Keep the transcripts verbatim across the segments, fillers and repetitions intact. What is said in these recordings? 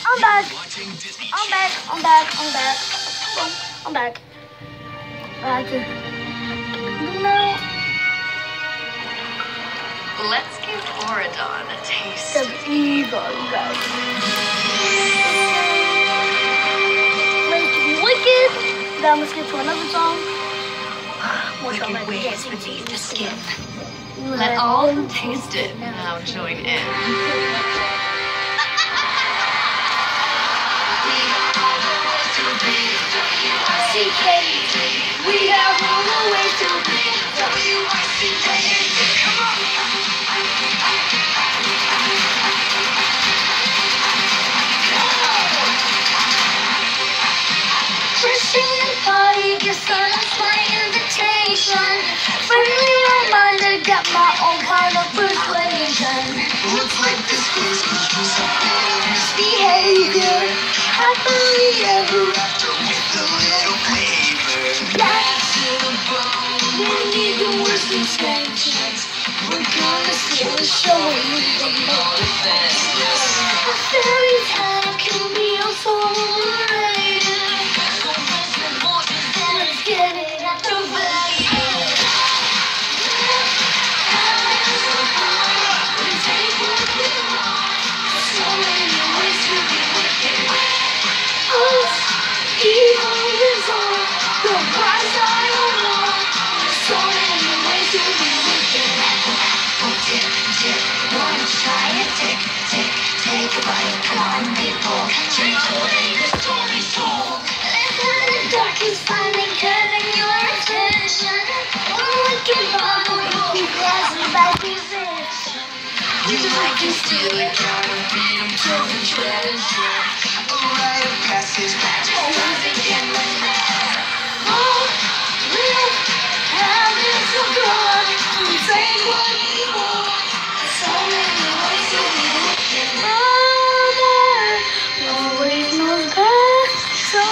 I'm back. I'm back. I'm back. I'm back. I'm back. I have to. No. Let's give Oradon a taste. The evil, you guys. Place to be wicked. Then let's get to another song. Wicked ways beneath the skin. Let all who taste it now join in. C K, we have all the way to be. W I C K, come on. Christian party, guess that's my invitation. Friendly reminder, got my own kind of persuasion. Looks like this was misbehavior. Happily ever after with a little flavor. Back to the bone, we're even worse than sanctions. We're gonna steal the show and leave them more defenseless. A fairy tale can be also overrated. Let's get it at the value. Take what we want. So many ways to be wicked. Us, evil is on the bright side of love. So many ways to be wicked. Tick, tick, wanna try it? Tick, tick, take a bite. Come on, people, change the way the story's told. Let the dark is finally cutting your attention. One wicked bubble, keep glassing back his action. You like to steal it, gotta beat him to the treasure. A rite of passage, magic music in the air. Oh, we'll have it so good. We take what we want. So many ways to be wicked. Mother always knows best. So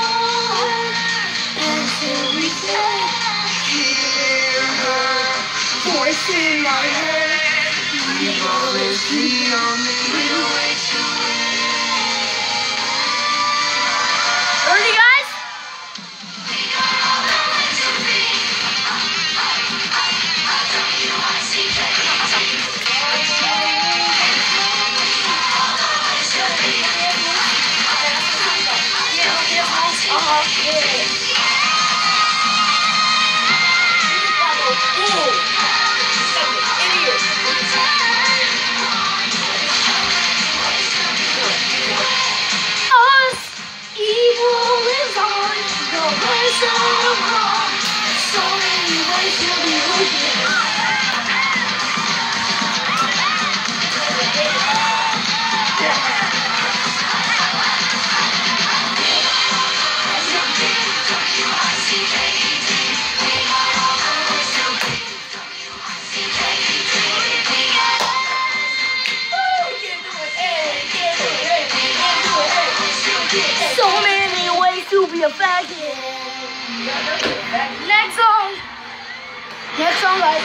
until we say, hear her voice in my head. Evil is the only real way to win. Ready, guys? We got all the way to be. W I C K. So many ways to be wicked. So many ways to be a faggot. Next song. Next song, guys.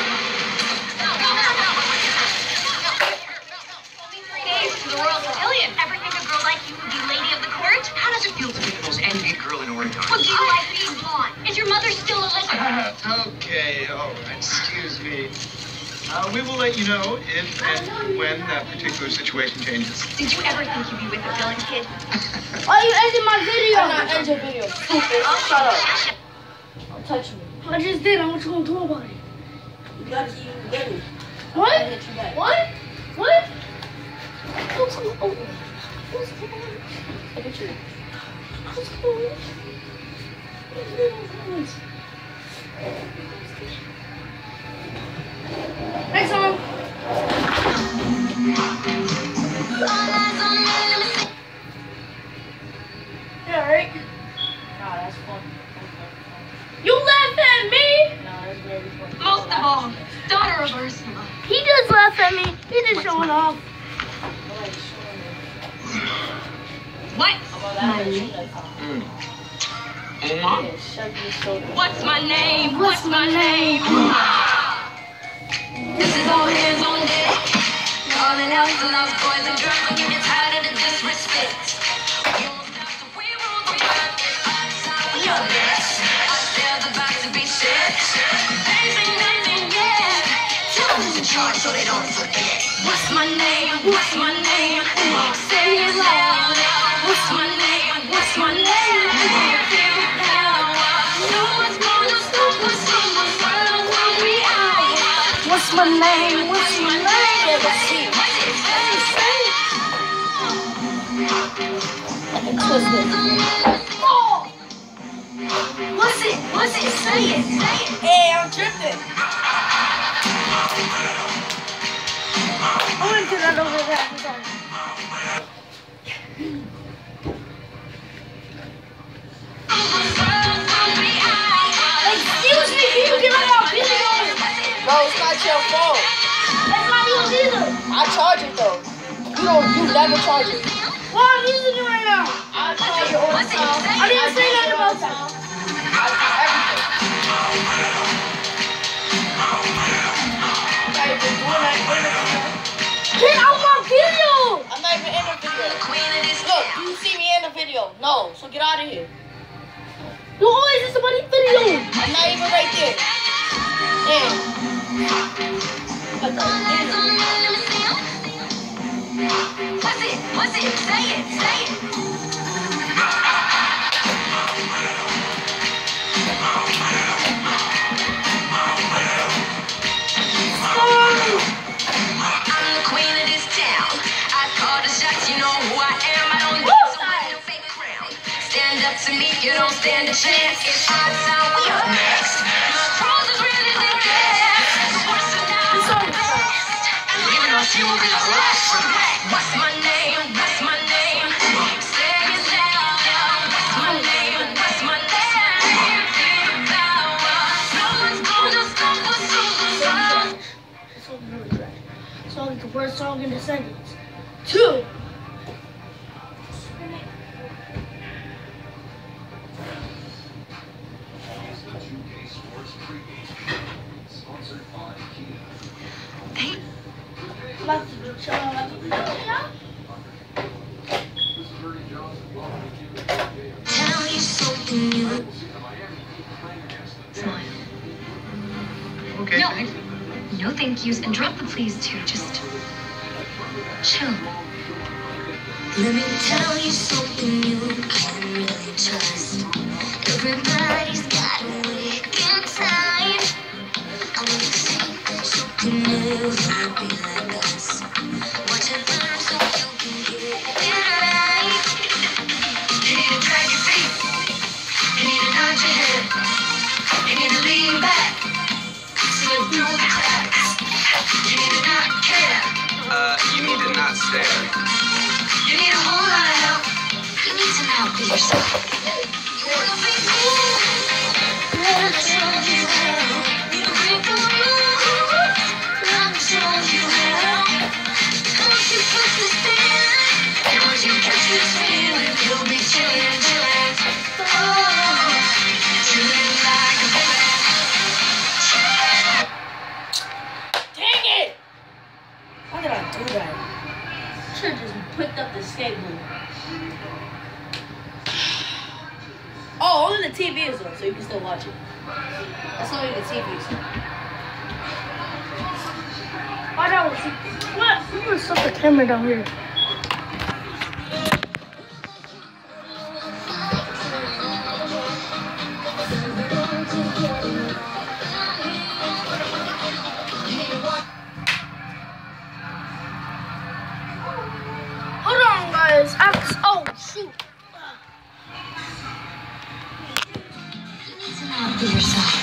Only three days to the royal pavilion. Ever think a girl like you would be lady of the court? How does it feel to be the most envied girl in Oregon? Well, do you like being blonde? Is your mother still a lesbian? Okay, oh, excuse me. Uh, we will let you know if and when that particular situation changes. Did you ever think you'd be with a villain kid? Oh, you ended my video. I'm not ending your video. Stupid. Shut up. Don't touch me. I just did. I want you to do about it. You got to even get it. What? I hit you back. What? What? What's going on? What's going on? Look at you. What's going on? What's going on? Next song. Yeah, right? Nah, that's fun. You laugh at me? Nah, that's very fun. Most of all, daughter of Ursula. He just laughed at me. He just showing off. What? What's my name? What's my name? This is all hands on deck. Calling out the lost boys and girls, don't get tired of the disrespect. charge so they don't forget. What's my name? What's my name? Say it loud. What's my name? What's my name? Feel the power. No one's gonna stop us from the world when we out. What's my name? What's my name? Let's see. Twist it. Oh! What's it? What's it? Say it. Say it. Hey, I'm tripping. I'm gonna do that over there. I'm sorry. Excuse me, can you get out of our video? Bro, it's not your phone. That's not yours either. I charge it though. You don't. You never charge it. Well, I'm using it right now. I charge it all the time. I didn't say nothing about that. I do everything. I'm not even doing that in the video. Get out my video. I'm not even in the video. Look, you see me in the video. No, so get out of here. You always in somebody's video. I'm not even right there. Damn. What's it? What's it? Say it. Say it. I'm the queen of this town. I call the shots. You know who I am. I don't need to wear no fake crown. Stand up to me. You don't stand a chance. It's our time. We up next. My pros is really the best. What's the now? It's all best. Even though she will be the last from that. What's my name? What's my name? Say it loud. What's my name? What's my name? Feel the power. No one's gonna stop us from the world. This song's really trash. This song is the worst song in Descendants. Two. They Let's show them. tell you something new. Smile. Okay, No. thanks. No thank yous, and drop the please too. Just chill. Let me tell you something new. I can really trust. Everybody's got a wicked side. I'm gonna see that you can never be like us. Watch it burn so you can get it right. You need to drag your feet. You need to nod your head. You need to lean back. See it through the cracks. You need to not care. Uh, you need to not stare. You need a whole lot of help. You need to now be yourself. You wanna be cool? Let me show you how. You break the rules. Let me show you how. Once you put this feeling, and once you catch this feeling, you'll be chillin', chillin'. Oh, chillin' like a villain. Dang it! Why did I do that? Should have just picked up the skateboard. Oh, only the T V is on, so you can still watch it. That's only the T V is on. Why that was what? I'm gonna set the camera down here. Hold on, guys. I, oh, shoot. You need to now be yourself.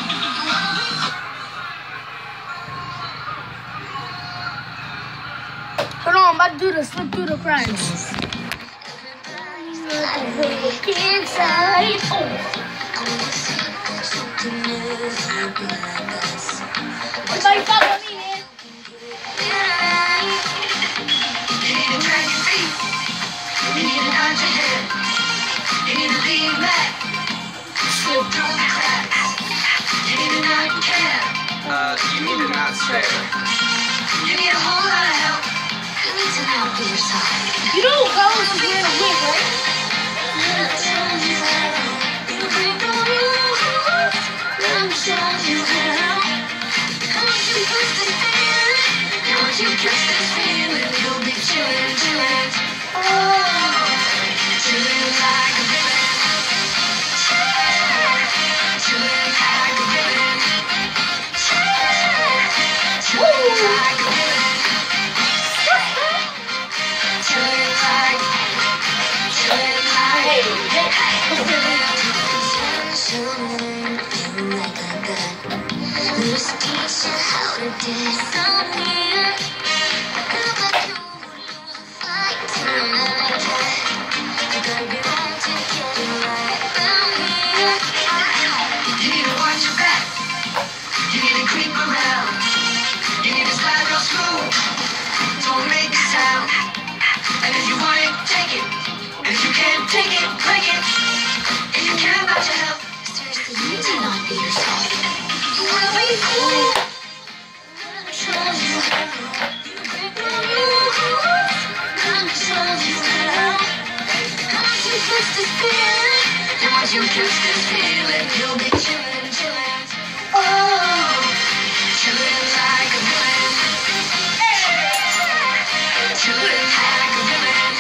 Hold on, I'm about to do the slip through the cracks. Inside. Everybody follow me, man. You need to drag your feet. You need to nod your head. You need to lean back. Slip through the cracks. You need to not care. Uh, you need to not stare. You need a whole lot of help. You need to now be yourself. You know Carlos is wearing a wig, right? Let me show you how. You break the rules. Let me show you how. Once you put this feeling. once you catch this feeling, you'll be chilling, chilling. Oh, chilling like a villain. Chilling like a villain. Chilling like a villain. Chilling like, chilling like a villain. Chilling like a gun. Let's teach you how to dance on here. Feel like you would lose a fight tonight. You gotta be wrong to get it right around here. You need to watch your back. You need to creep around. You need to slide real smooth. Don't make a sound. And if you want it, take it. And if you can't take it, break it. If you care about your health, seriously, you need to not be yourself. You wanna be cool. Show you how. Break the rules. Gonna show you how. Once you catch this feeling, and once you catch this feeling, you'll be chillin', chillin'. Oh, chillin' like a villain. Chillin' like a villain.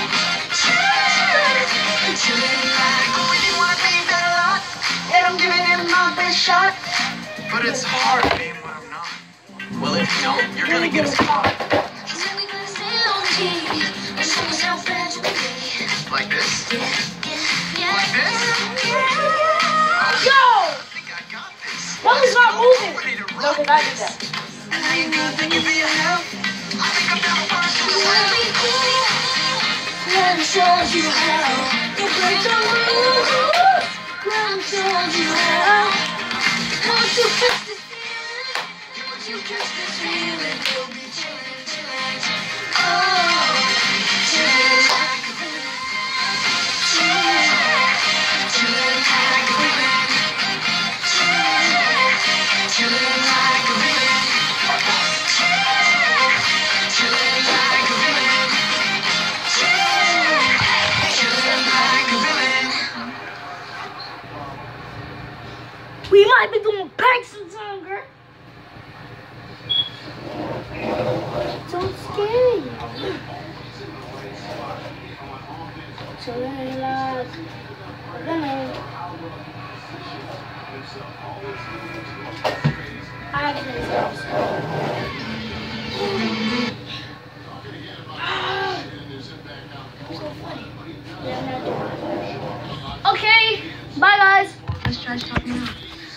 Chillin' like a really wanna be that a lot, and I'm giving it my best shot. But it's hard being what I'm not. Well, if you don't, you're gonna get caught. He's really gonna stay on the key. And show us how bad you can be. Like this. Yeah, yeah, yeah. Like this. Yo! I think I got this. Why is not moving? Ready to No, rock because I did this. that. And I ain't good thinking for your help. I think I'm down for You wanna be cool? Let me show you how. You break the rules. Let me show you how. Once you catch this feeling, once you catch this feeling, you'll be chillin', chillin'. Oh, chillin' like a villain. Chillin', chillin' like a villain. Chillin', chillin' like a villain. Chillin', chillin' like a villain. Chillin', chillin' like a villain. We might be doing packs and some, girl. So scary. So then, uh, then I have this. So funny. Yeah, I'm not doing it. Okay, bye guys. Let's try talking now.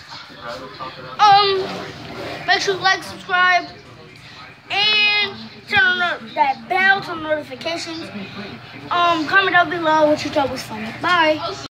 Um, make sure you like, subscribe, and turn on the, that bell to notifications. Um, comment down below what you thought was funny. Bye.